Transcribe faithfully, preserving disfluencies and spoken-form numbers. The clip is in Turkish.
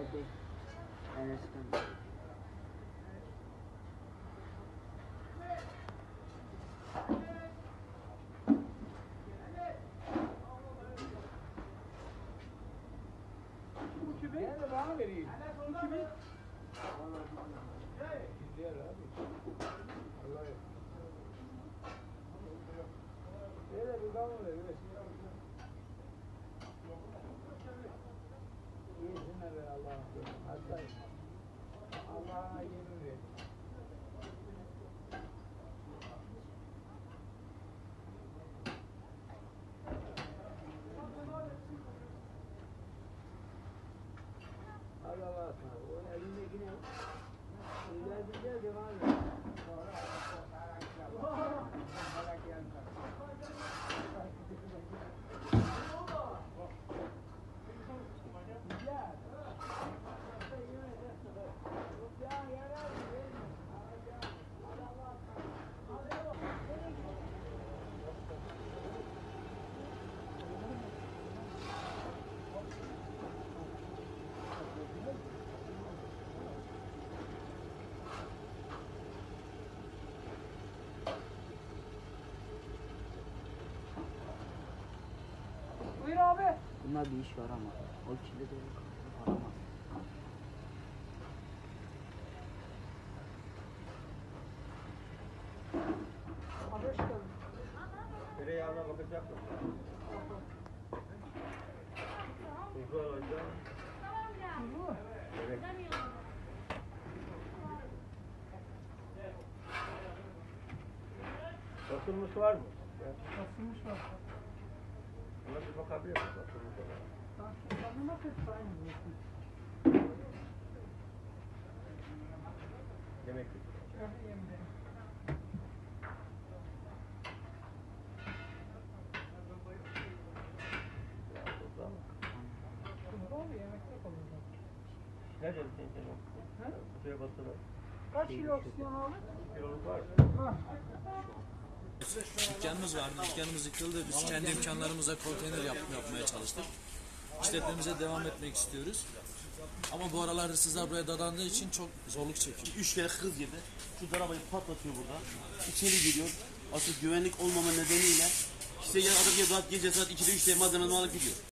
geldi. Enes'ten. Bu kimin? Gel de bana vereyim. Bu kimin? Güzel abi. Allah'a emanet. Böyle bir bana ver. İyisine ver Allah'ım. Hastayım. Allah'ına yemin ver. Allah Allah. O elindekine ileride devam et. Buyur abi. Bunda bir iş var ama. O kilidi de aramaz. Abi hoş geldin. Tereyağına bakacak mısın? Tuzu alacağım. Tuzu. Evet. Basılmış var mı? Basılmış var. Buna bir bakabilir misin? Basılmış olan. Tadına pek aynı. Yemek yok. Şöyle yemeği. Ya burada mı? Tuzlu oluyor, yemekte kalıyor. Nerede bir şey yok? He? Kutuya basılı. Kaç kilo oksijen abi? Kiloluk var mı? Ha. Dükkanımız vardı. Dükkanımız yıkıldı. Biz kendi imkanlarımızla konteyner yap, yapmaya çalıştık. İşletmemize devam etmek istiyoruz. Ama bu aralar hırsızlar buraya dadandığı için çok zorluk çekiyor. Üç kere hız yedi. Şu arabayı patlatıyor burada. İçeri giriyor. Asıl güvenlik olmama nedeniyle işte ya adam ya saat gece saat ikide üçte malzemeni alıp gidiyor.